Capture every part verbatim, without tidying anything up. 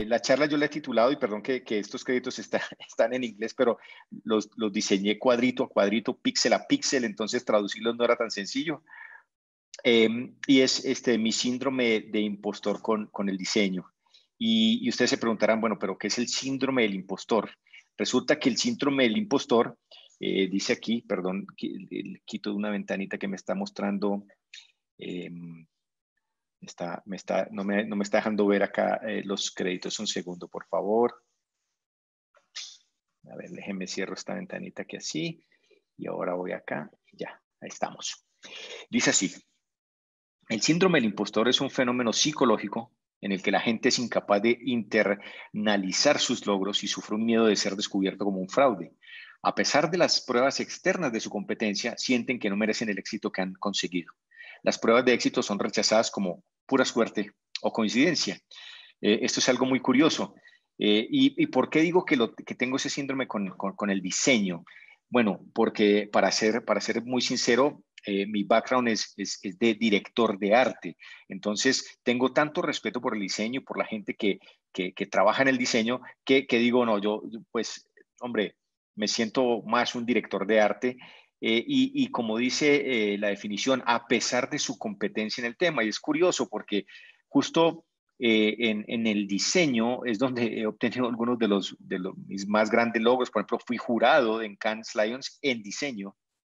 la charla yo la he titulado, y perdón que, que estos créditos está, están en inglés, pero los, los diseñé cuadrito a cuadrito, píxel a píxel, entonces traducirlos no era tan sencillo. Eh, y es este, mi síndrome de impostor con, con el diseño. Y, y ustedes se preguntarán, bueno, pero ¿qué es el síndrome del impostor? Resulta que el síndrome del impostor, eh, dice aquí, perdón, quito una ventanita que me está mostrando, eh, está, me está, no, me, no me está dejando ver acá eh, los créditos. Un segundo, por favor. A ver, déjenme cierro esta ventanita que así. Y ahora voy acá. Ya, ahí estamos. Dice así. El síndrome del impostor es un fenómeno psicológico en el que la gente es incapaz de internalizar sus logros y sufre un miedo de ser descubierto como un fraude. A pesar de las pruebas externas de su competencia, sienten que no merecen el éxito que han conseguido. Las pruebas de éxito son rechazadas como pura suerte o coincidencia. Eh, esto es algo muy curioso. Eh, y, y por qué digo que, lo, que tengo ese síndrome con, con, con el diseño? Bueno, porque para ser, para ser muy sincero, eh, mi background es, es, es de director de arte. Entonces, tengo tanto respeto por el diseño, por la gente que, que, que trabaja en el diseño, que, que digo, no, yo, pues, hombre, me siento más un director de arte. Eh, y, y como dice eh, la definición, a pesar de su competencia en el tema. Y es curioso porque justo eh, en, en, el diseño es donde he obtenido algunos de los, de los mis más grandes logros. Por ejemplo, fui jurado en Cannes Lions en diseño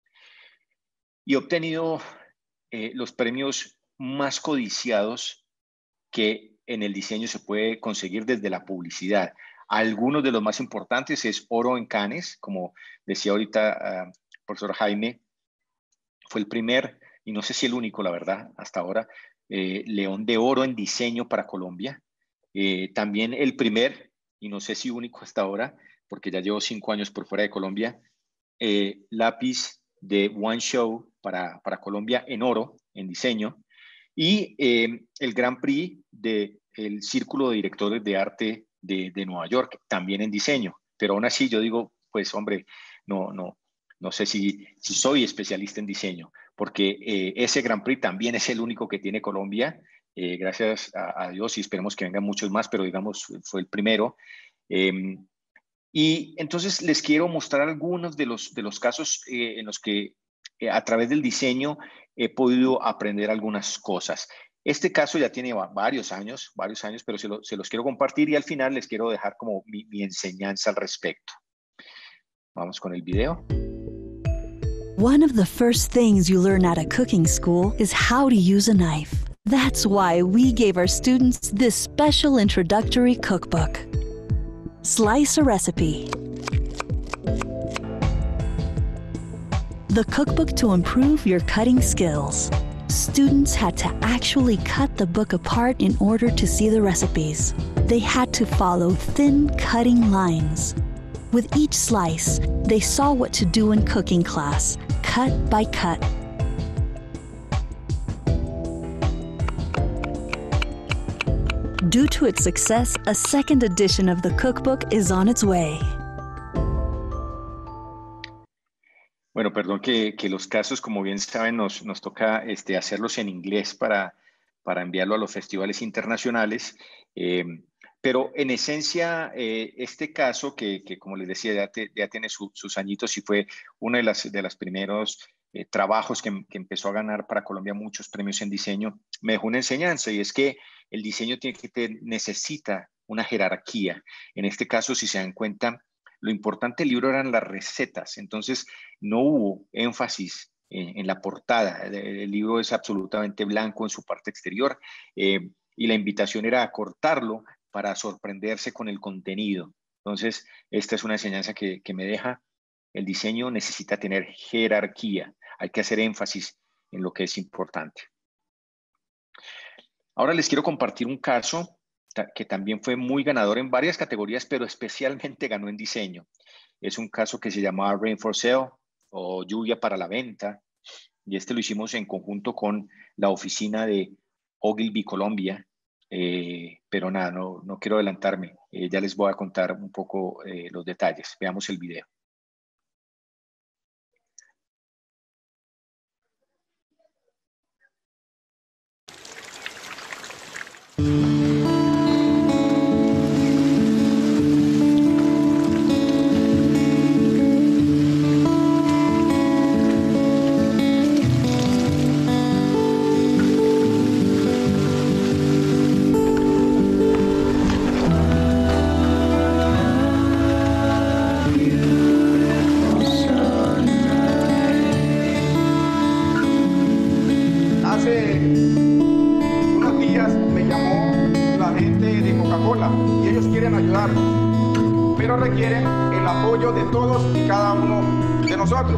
y he obtenido eh, los premios más codiciados que en el diseño se puede conseguir desde la publicidad. Algunos de los más importantes es oro en Cannes, como decía ahorita uh, profesor Jaime, fue el primer, y no sé si el único, la verdad, hasta ahora, eh, León de Oro en diseño para Colombia. Eh, también el primer, y no sé si único hasta ahora, porque ya llevo cinco años por fuera de Colombia, eh, lápiz de One Show para, para Colombia en oro, en diseño, y eh, el Grand Prix del Círculo de Directores de Arte de, de Nueva York, también en diseño. Pero aún así yo digo, pues hombre, no, no, no sé si, si soy especialista en diseño, porque eh, ese Grand Prix también es el único que tiene Colombia, eh, gracias a, a Dios, y esperemos que vengan muchos más, pero digamos, fue el primero. Eh, y entonces les quiero mostrar algunos de los, de los casos eh, en los que eh, a través del diseño he podido aprender algunas cosas. Este caso ya tiene varios años, varios años, pero se, lo, se los quiero compartir y al final les quiero dejar como mi, mi enseñanza al respecto. Vamos con el video. One of the first things you learn at a cooking school is how to use a knife. That's why we gave our students this special introductory cookbook. Slice a recipe. The cookbook to improve your cutting skills. Students had to actually cut the book apart in order to see the recipes. They had to follow thin cutting lines. With each slice, they saw what to do in cooking class, cut by cut. Due to its success, a second edition of the cookbook is on its way. Bueno, perdón que, que los casos, como bien saben, nos, nos toca este, hacerlos en inglés para, para enviarlo a los festivales internacionales. Eh, pero en esencia, eh, este caso, que, que como les decía, ya, te, ya tiene su, sus añitos y fue uno de los de las primeros eh, trabajos que, que empezó a ganar para Colombia muchos premios en diseño, me dejó una enseñanza, y es que el diseño tiene que tener, necesita una jerarquía. En este caso, si se dan cuenta, lo importante del libro eran las recetas, entonces no hubo énfasis en, en la portada. El, el libro es absolutamente blanco en su parte exterior, eh, y la invitación era a cortarlo para sorprenderse con el contenido. Entonces, esta es una enseñanza que, que me deja. El diseño necesita tener jerarquía, hay que hacer énfasis en lo que es importante. Ahora les quiero compartir un caso que también fue muy ganador en varias categorías, pero especialmente ganó en diseño. Es un caso que se llamaba Rain for Sale o Lluvia para la Venta, y este lo hicimos en conjunto con la oficina de Ogilvy Colombia, eh, pero nada, no, no quiero adelantarme, eh, ya les voy a contar un poco eh, los detalles. Veamos el video. ayudar, pero requieren el apoyo de todos y cada uno de nosotros.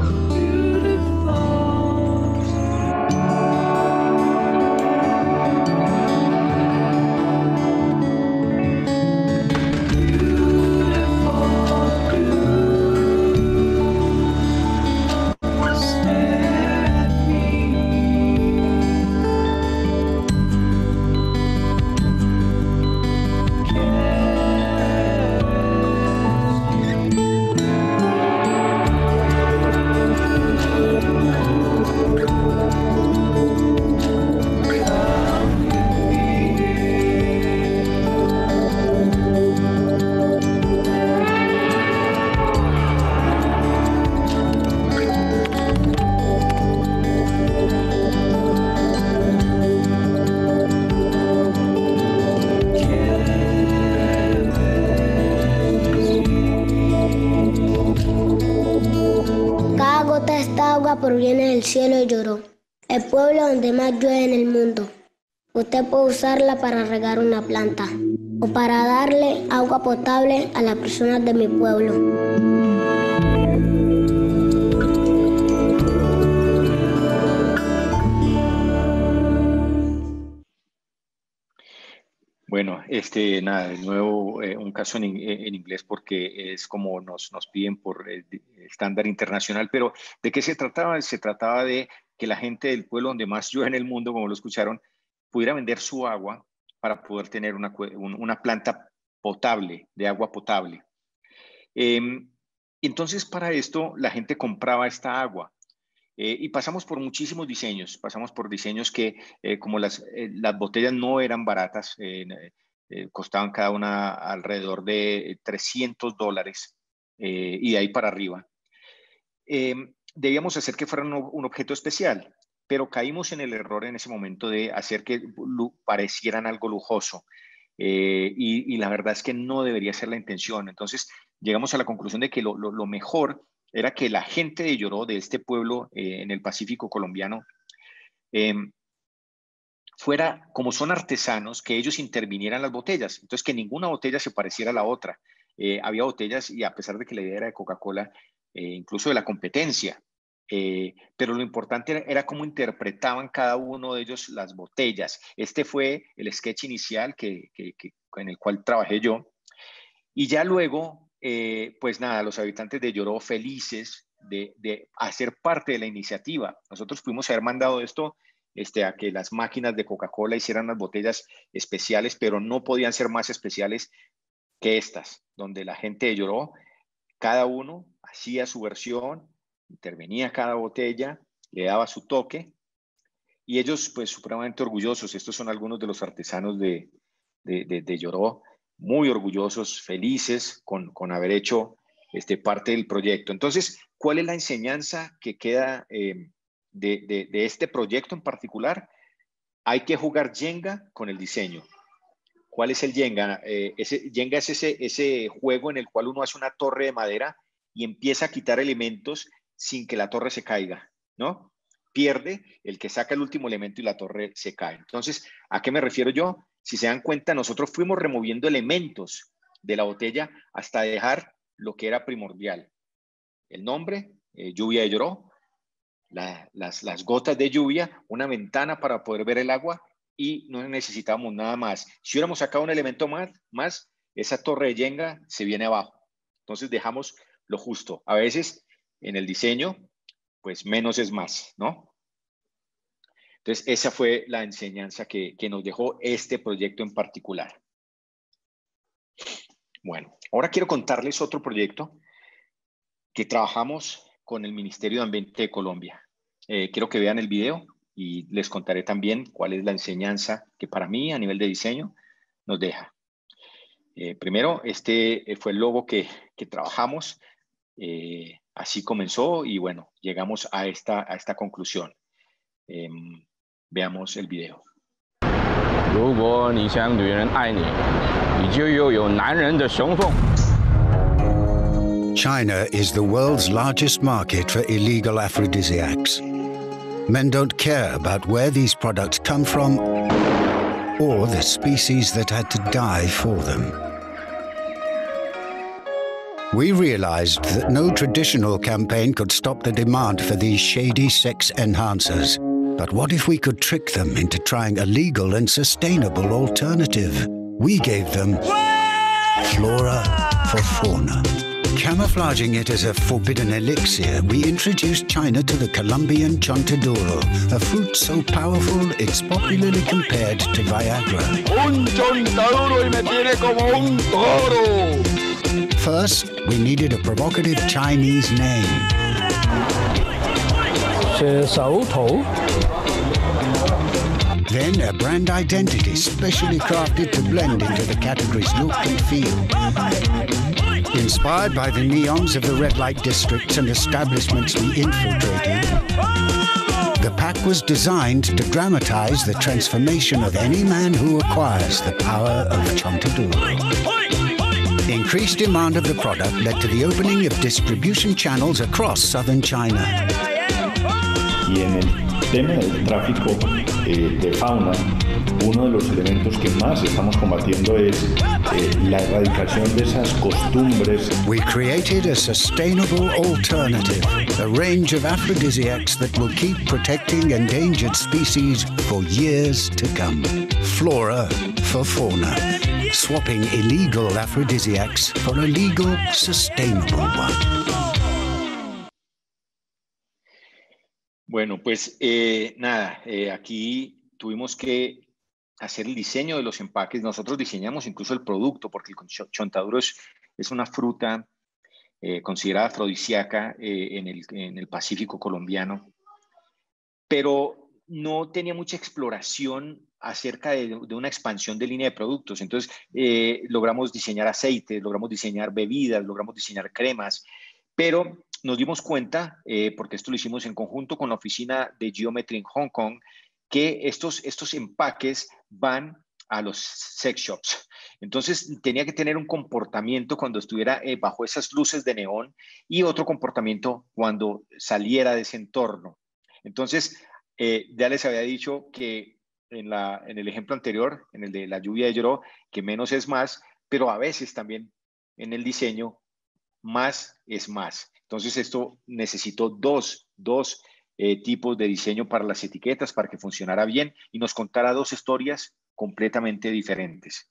Proviene del cielo de Yoró, el pueblo donde más llueve en el mundo. Usted puede usarla para regar una planta o para darle agua potable a las personas de mi pueblo. Bueno, este, nada, de nuevo eh, un caso en, en inglés porque es como nos, nos piden por el estándar internacional, pero ¿de qué se trataba? Se trataba de que la gente del pueblo donde más llueve en el mundo, como lo escucharon, pudiera vender su agua para poder tener una, una planta potable, de agua potable. Eh, entonces, para esto, la gente compraba esta agua. Eh, y pasamos por muchísimos diseños, pasamos por diseños que eh, como las, eh, las botellas no eran baratas, eh, eh, costaban cada una alrededor de trescientos dólares eh, y de ahí para arriba. Eh, debíamos hacer que fueran un, un objeto especial, pero caímos en el error en ese momento de hacer que parecieran algo lujoso. Eh, y, y la verdad es que no debería ser la intención. Entonces llegamos a la conclusión de que lo, lo, lo mejor era que la gente de Yoró, de este pueblo eh, en el Pacífico colombiano, eh, fuera, como son artesanos, que ellos intervinieran las botellas. Entonces, que ninguna botella se pareciera a la otra. Eh, había botellas, y a pesar de que la idea era de Coca-Cola, eh, incluso de la competencia, eh, pero lo importante era, era cómo interpretaban cada uno de ellos las botellas. Este fue el sketch inicial que, que, que, en el cual trabajé yo. Y ya luego... Eh, pues nada, los habitantes de Yoró felices de, de hacer parte de la iniciativa. Nosotros pudimos haber mandado esto este, a que las máquinas de Coca-Cola hicieran las botellas especiales, pero no podían ser más especiales que estas, donde la gente de Yoró, cada uno hacía su versión, intervenía cada botella, le daba su toque, y ellos pues supremamente orgullosos. Estos son algunos de los artesanos de, de, de, de Yoró, muy orgullosos, felices con, con haber hecho este, parte del proyecto. Entonces, ¿cuál es la enseñanza que queda eh, de, de, de este proyecto en particular? Hay que jugar Jenga con el diseño. ¿Cuál es el Jenga? Eh, ese, Jenga es ese, ese juego en el cual uno hace una torre de madera y empieza a quitar elementos sin que la torre se caiga, ¿no? Pierde el que saca el último elemento y la torre se cae. Entonces, ¿a qué me refiero yo? Si se dan cuenta, nosotros fuimos removiendo elementos de la botella hasta dejar lo que era primordial. El nombre, eh, lluvia de Yoró, la, las, las gotas de lluvia, una ventana para poder ver el agua y no necesitábamos nada más. Si hubiéramos sacado un elemento más, más, esa torre de Jenga se viene abajo. Entonces dejamos lo justo. A veces en el diseño, pues menos es más, ¿no? Entonces, esa fue la enseñanza que, que nos dejó este proyecto en particular. Bueno, ahora quiero contarles otro proyecto que trabajamos con el Ministerio de Ambiente de Colombia. Eh, quiero que vean el video y les contaré también cuál es la enseñanza que para mí a nivel de diseño nos deja. Eh, primero, este fue el logo que, que trabajamos. Eh, así comenzó y bueno, llegamos a esta, a esta conclusión. Eh, Veamos el video. China is the world's largest market for illegal aphrodisiacs. Men don't care about where these products come from or the species that had to die for them. We realized that no traditional campaign could stop the demand for these shady sex enhancers. But what if we could trick them into trying a legal and sustainable alternative? We gave them Flora for Fauna. Camouflaging it as a forbidden elixir, we introduced China to the Colombian chontaduro, a fruit so powerful it's popularly compared to Viagra. Un chontaduro y me tiene como un toro. First, we needed a provocative Chinese name. Then a brand identity specially crafted to blend into the category's look and feel. Inspired by the neons of the red light districts and establishments we infiltrated, the pack was designed to dramatize the transformation of any man who acquires the power of chontaduro. Increased demand of the product led to the opening of distribution channels across southern China. Y en el tema del tráfico eh, de fauna, uno de los elementos que más estamos combatiendo es eh, la erradicación de esas costumbres. We created a sustainable alternative, a range of aphrodisiacs that will keep protecting endangered species for years to come. Flora for Fauna, swapping illegal aphrodisiacs for a legal, sustainable one. Bueno, pues eh, nada, eh, aquí tuvimos que hacer el diseño de los empaques. Nosotros diseñamos incluso el producto, porque el chontaduro es, es una fruta eh, considerada afrodisíaca eh, en, el, en el Pacífico colombiano, pero no tenía mucha exploración acerca de, de una expansión de línea de productos. Entonces eh, logramos diseñar aceites, logramos diseñar bebidas, logramos diseñar cremas, pero nos dimos cuenta, eh, porque esto lo hicimos en conjunto con la oficina de Geometry en Hong Kong, que estos, estos empaques van a los sex shops. Entonces tenía que tener un comportamiento cuando estuviera eh, bajo esas luces de neón y otro comportamiento cuando saliera de ese entorno. Entonces eh, ya les había dicho que en, la, en el ejemplo anterior, en el de la lluvia de Lloró, que menos es más, pero a veces también en el diseño más es más. Entonces esto necesitó dos, dos eh, tipos de diseño para las etiquetas para que funcionara bien y nos contara dos historias completamente diferentes.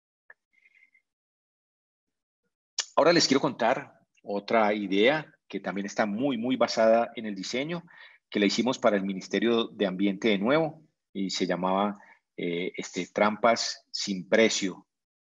Ahora les quiero contar otra idea que también está muy, muy basada en el diseño, que la hicimos para el Ministerio de Ambiente de nuevo y se llamaba eh, este, Trampas sin Precio.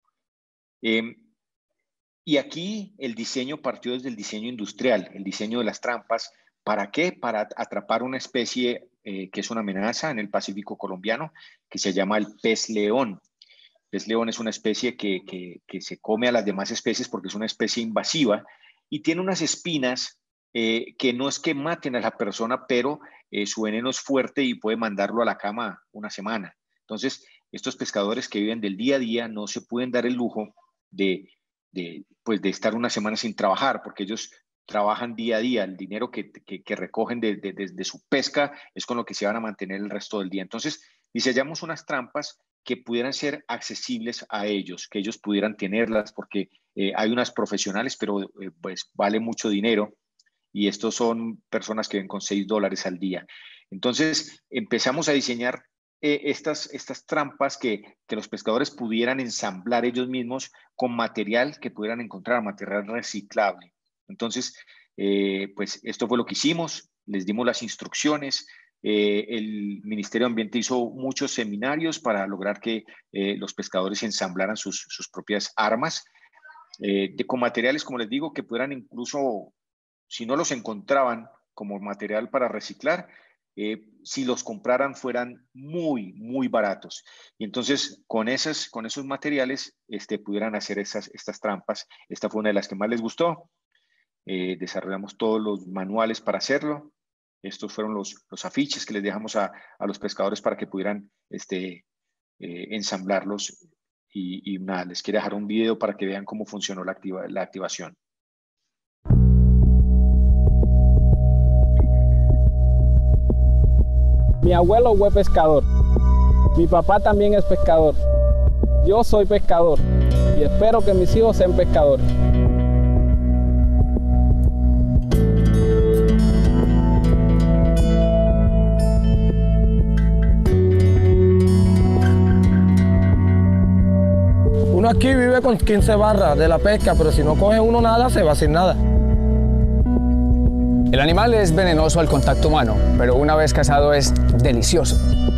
Eh, Y aquí el diseño partió desde el diseño industrial, el diseño de las trampas. ¿Para qué? Para atrapar una especie eh, que es una amenaza en el Pacífico colombiano, que se llama el pez león. El pez león es una especie que, que, que se come a las demás especies porque es una especie invasiva y tiene unas espinas eh, que no es que maten a la persona, pero eh, su veneno es fuerte y puede mandarlo a la cama una semana. Entonces, estos pescadores que viven del día a día no se pueden dar el lujo de... De, pues de estar una semana sin trabajar, porque ellos trabajan día a día. El dinero que, que, que recogen de, de, de, de su pesca es con lo que se van a mantener el resto del día. Entonces, diseñamos unas trampas que pudieran ser accesibles a ellos, que ellos pudieran tenerlas, porque eh, hay unas profesionales, pero eh, pues vale mucho dinero, y estos son personas que ven con seis dólares al día. Entonces, empezamos a diseñar Eh, estas, estas trampas que, que los pescadores pudieran ensamblar ellos mismos con material que pudieran encontrar, material reciclable. Entonces, eh, pues esto fue lo que hicimos, les dimos las instrucciones, eh, el Ministerio de Ambiente hizo muchos seminarios para lograr que eh, los pescadores ensamblaran sus, sus propias armas, eh, de, con materiales, como les digo, que pudieran incluso, si no los encontraban como material para reciclar, Eh, si los compraran fueran muy, muy baratos. Y entonces con, esas, con esos materiales este, pudieran hacer esas, estas trampas. Esta fue una de las que más les gustó. Eh, desarrollamos todos los manuales para hacerlo. Estos fueron los, los afiches que les dejamos a, a los pescadores para que pudieran este, eh, ensamblarlos. Y, y nada, les quiero dejar un video para que vean cómo funcionó la, activa, la activación. Mi abuelo fue pescador, mi papá también es pescador, yo soy pescador y espero que mis hijos sean pescadores. Uno aquí vive con quince barras de la pesca, pero si no coge uno nada, se va sin nada. El animal es venenoso al contacto humano, pero una vez cazado es delicioso.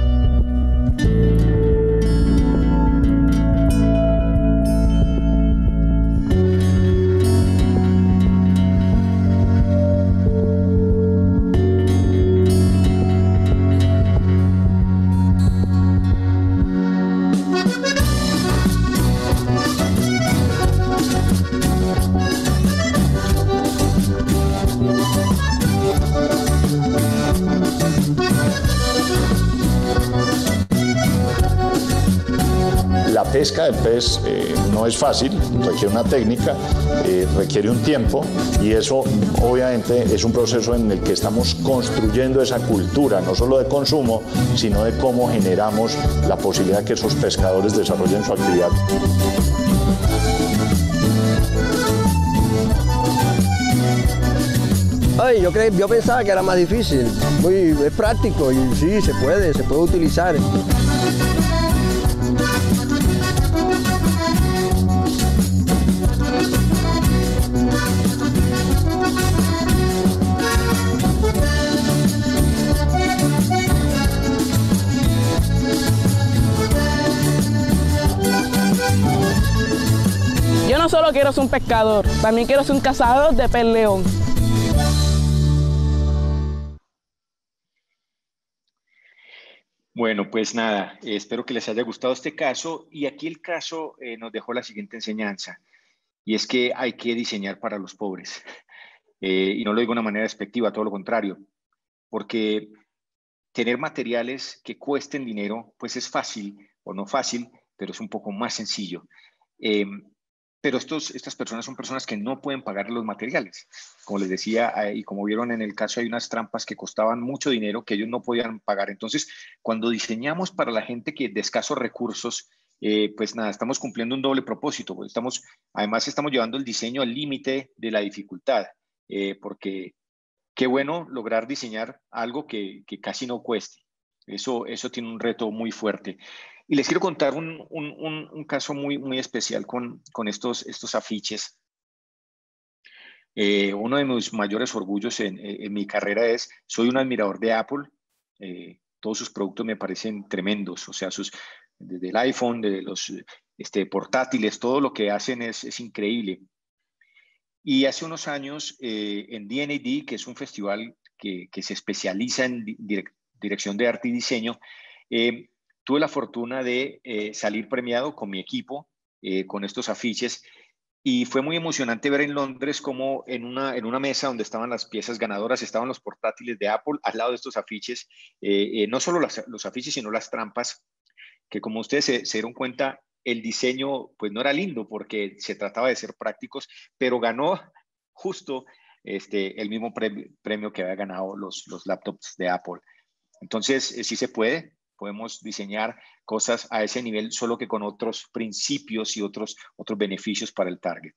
La pesca del pez eh, no es fácil, requiere una técnica, eh, requiere un tiempo y eso obviamente es un proceso en el que estamos construyendo esa cultura, no solo de consumo, sino de cómo generamos la posibilidad de que esos pescadores desarrollen su actividad. Ay, yo, cre yo pensaba que era más difícil, muy es práctico y sí, se puede, se puede utilizar. Yo no solo quiero ser un pescador, también quiero ser un cazador de pez león. Bueno, pues nada, eh, espero que les haya gustado este caso y aquí el caso eh, nos dejó la siguiente enseñanza y es que hay que diseñar para los pobres eh, y no lo digo de una manera despectiva, todo lo contrario, porque tener materiales que cuesten dinero pues es fácil o no fácil, pero es un poco más sencillo. Eh, pero estos, estas personas son personas que no pueden pagar los materiales. Como les decía, eh, y como vieron en el caso, hay unas trampas que costaban mucho dinero que ellos no podían pagar. Entonces, cuando diseñamos para la gente que de escasos recursos, eh, pues nada, estamos cumpliendo un doble propósito. Pues estamos, además, estamos llevando el diseño al límite de la dificultad, eh, porque qué bueno lograr diseñar algo que, que casi no cueste. Eso, eso tiene un reto muy fuerte. Y les quiero contar un, un, un, un caso muy, muy especial con, con estos, estos afiches. Eh, uno de mis mayores orgullos en, en mi carrera es, soy un admirador de Apple. Eh, todos sus productos me parecen tremendos. O sea, sus, desde el iPhone, de los este, portátiles, todo lo que hacen es, es increíble. Y hace unos años eh, en D N A D, que es un festival que, que se especializa en direct, dirección de arte y diseño, eh, tuve la fortuna de eh, salir premiado con mi equipo, eh, con estos afiches, y fue muy emocionante ver en Londres cómo en una, en una mesa donde estaban las piezas ganadoras, estaban los portátiles de Apple al lado de estos afiches, eh, eh, no solo las, los afiches, sino las trampas, que como ustedes se, se dieron cuenta, el diseño pues no era lindo porque se trataba de ser prácticos, pero ganó justo este, el mismo premio, premio que había ganado los, los laptops de Apple. Entonces, eh, sí se puede. Podemos diseñar cosas a ese nivel, solo que con otros principios y otros, otros beneficios para el target.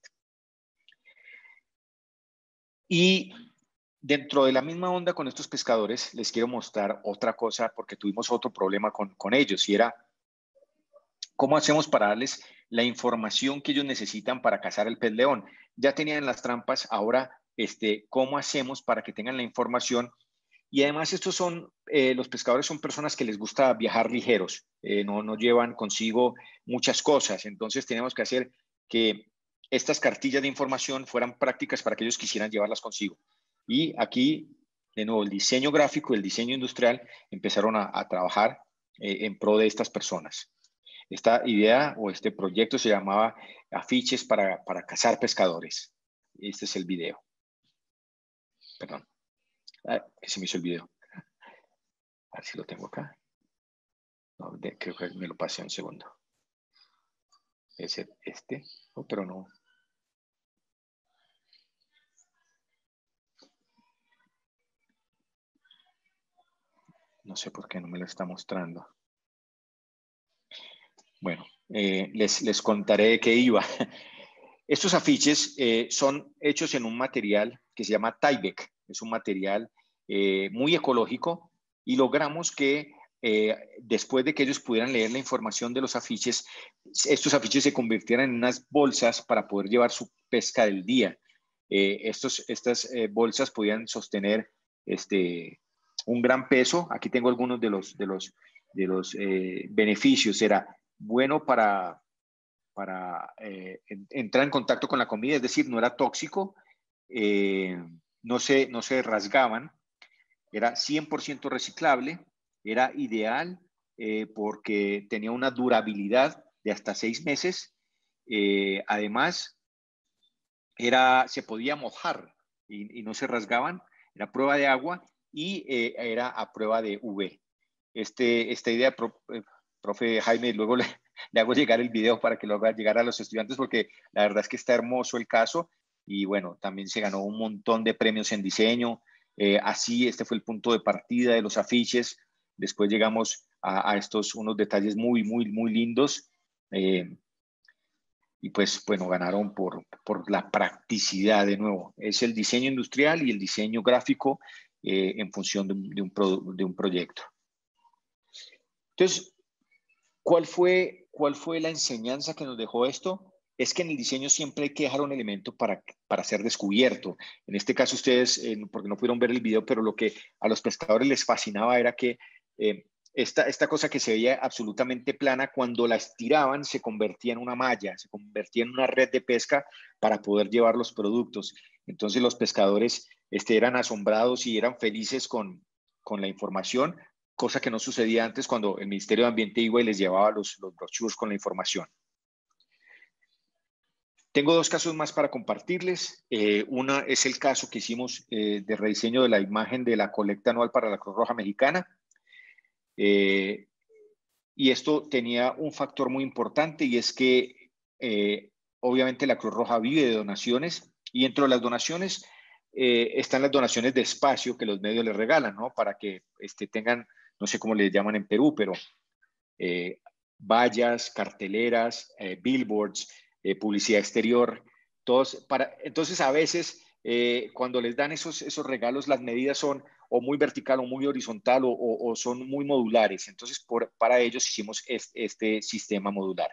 Y dentro de la misma onda con estos pescadores, les quiero mostrar otra cosa porque tuvimos otro problema con, con ellos y era cómo hacemos para darles la información que ellos necesitan para cazar el pez león. Ya tenían las trampas, ahora este, ¿cómo hacemos para que tengan la información? Y además estos son, eh, los pescadores son personas que les gusta viajar ligeros, eh, no, no llevan consigo muchas cosas, entonces tenemos que hacer que estas cartillas de información fueran prácticas para que ellos quisieran llevarlas consigo. Y aquí, de nuevo, el diseño gráfico y el diseño industrial empezaron a, a trabajar eh, en pro de estas personas. Esta idea o este proyecto se llamaba Afiches para, para cazar pescadores. Este es el video. Perdón. Ah, que se me hizo el video. A ver si lo tengo acá. No, de, creo que me lo pasé un segundo. Es este, oh, pero no. No sé por qué no me lo está mostrando. Bueno, eh, les, les contaré de qué iba. Estos afiches eh, son hechos en un material que se llama Tyvek. Es un material eh, muy ecológico y logramos que eh, después de que ellos pudieran leer la información de los afiches, estos afiches se convirtieran en unas bolsas para poder llevar su pesca del día. Eh, estos, estas eh, bolsas podían sostener este, un gran peso. Aquí tengo algunos de los, de los, de los eh, beneficios. Era bueno para, para eh, entrar en contacto con la comida, es decir, no era tóxico, eh, no, se, no se rasgaban, era cien por ciento reciclable, era ideal eh, porque tenía una durabilidad de hasta seis meses. Eh, además, era, se podía mojar y, y no se rasgaban, era prueba de agua y eh, era a prueba de U V. Este, esta idea, pro, eh, profe Jaime, luego le, le hago llegar el video para que lo haga llegar a los estudiantes porque la verdad es que está hermoso el caso y bueno, también se ganó un montón de premios en diseño. Eh, así, este fue el punto de partida de los afiches. Después llegamos a, a estos unos detalles muy, muy, muy lindos. Eh, y pues, bueno, ganaron por, por la practicidad de nuevo. Es el diseño industrial y el diseño gráfico eh, en función de un, de, un pro, de un proyecto. Entonces, ¿cuál fue, ¿cuál fue la enseñanza que nos dejó esto? Es que en el diseño siempre hay que dejar un elemento para, para ser descubierto. En este caso ustedes, eh, porque no pudieron ver el video, pero lo que a los pescadores les fascinaba era que eh, esta, esta cosa que se veía absolutamente plana, cuando la estiraban se convertía en una malla, se convertía en una red de pesca para poder llevar los productos. Entonces los pescadores este, eran asombrados y eran felices con, con la información, cosa que no sucedía antes cuando el Ministerio de Ambiente iba y les llevaba los, los brochures con la información. Tengo dos casos más para compartirles. Eh, una es el caso que hicimos eh, de rediseño de la imagen de la colecta anual para la Cruz Roja Mexicana. Eh, y esto tenía un factor muy importante y es que eh, obviamente la Cruz Roja vive de donaciones y dentro de las donaciones eh, están las donaciones de espacio que los medios les regalan, ¿no? Para que este, tengan, no sé cómo les llaman en Perú, pero eh, vallas, carteleras, eh, billboards, Eh, publicidad exterior, todos para, entonces a veces eh, cuando les dan esos, esos regalos las medidas son o muy vertical o muy horizontal o, o, o son muy modulares, entonces por, para ellos hicimos este, este sistema modular.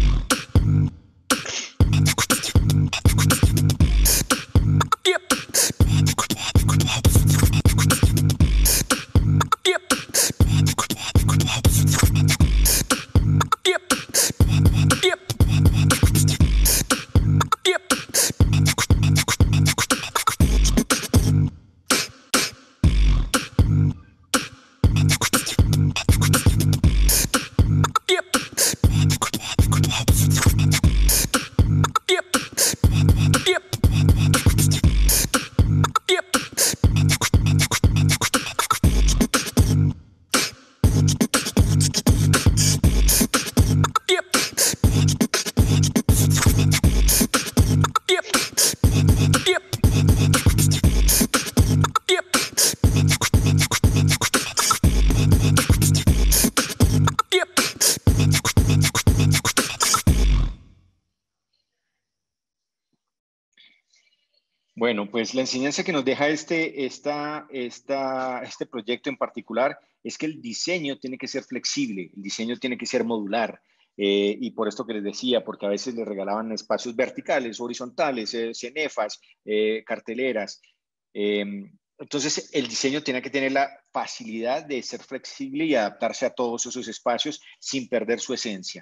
Bueno, pues la enseñanza que nos deja este, esta, esta, este proyecto en particular es que el diseño tiene que ser flexible, el diseño tiene que ser modular. Eh, y por esto que les decía, porque a veces les regalaban espacios verticales, horizontales, eh, cenefas, eh, carteleras. Eh, entonces, el diseño tiene que tener la facilidad de ser flexible y adaptarse a todos esos espacios sin perder su esencia.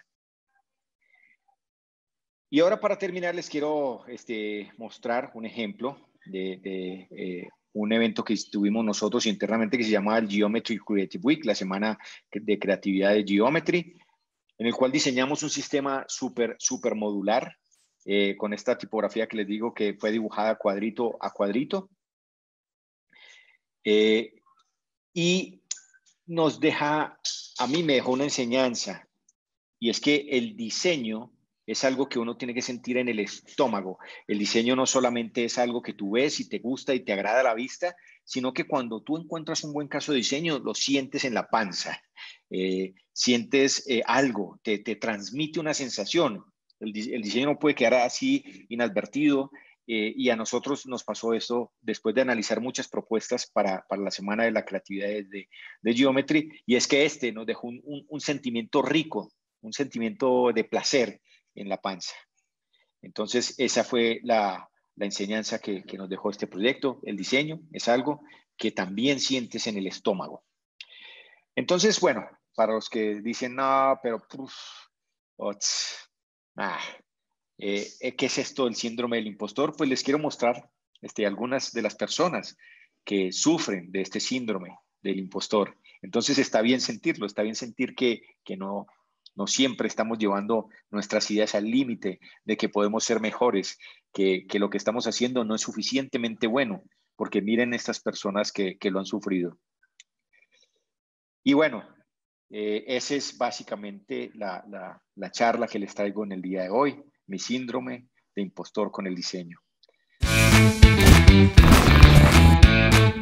Y ahora para terminar les quiero este, mostrar un ejemplo de, de eh, un evento que tuvimos nosotros internamente que se llama el Geometry Creative Week, la semana de creatividad de Geometry, en el cual diseñamos un sistema súper, súper modular eh, con esta tipografía que les digo que fue dibujada cuadrito a cuadrito. Eh, y nos deja, a mí me dejó una enseñanza y es que el diseño es algo que uno tiene que sentir en el estómago. El diseño no solamente es algo que tú ves y te gusta y te agrada a la vista, sino que cuando tú encuentras un buen caso de diseño, lo sientes en la panza. Eh, sientes eh, algo, te, te transmite una sensación. El, el diseño no puede quedar así inadvertido eh, y a nosotros nos pasó esto después de analizar muchas propuestas para, para la Semana de la Creatividad de, de Geometry, y es que este nos dejó un, un, un sentimiento rico, un sentimiento de placer en la panza. Entonces, esa fue la, la enseñanza que, que nos dejó este proyecto. El diseño es algo que también sientes en el estómago. Entonces, bueno, para los que dicen, no, pero, uf, ots, ah, eh, ¿qué es esto del síndrome del impostor? Pues les quiero mostrar este, algunas de las personas que sufren de este síndrome del impostor. Entonces, está bien sentirlo, está bien sentir que, que no... No siempre estamos llevando nuestras ideas al límite de que podemos ser mejores, que, que lo que estamos haciendo no es suficientemente bueno, porque miren estas personas que, que lo han sufrido. Y bueno, eh, esa es básicamente la, la, la charla que les traigo en el día de hoy, mi síndrome de impostor con el diseño.